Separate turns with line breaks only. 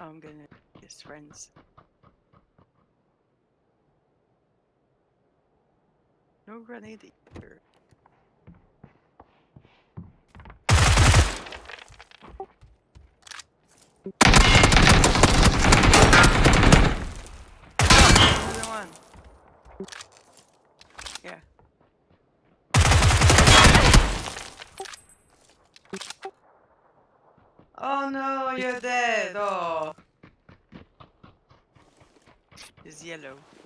I'm gonna his friends. No grenade either. Another one. Yeah. Oh no, you're dead. Oh. It's yellow.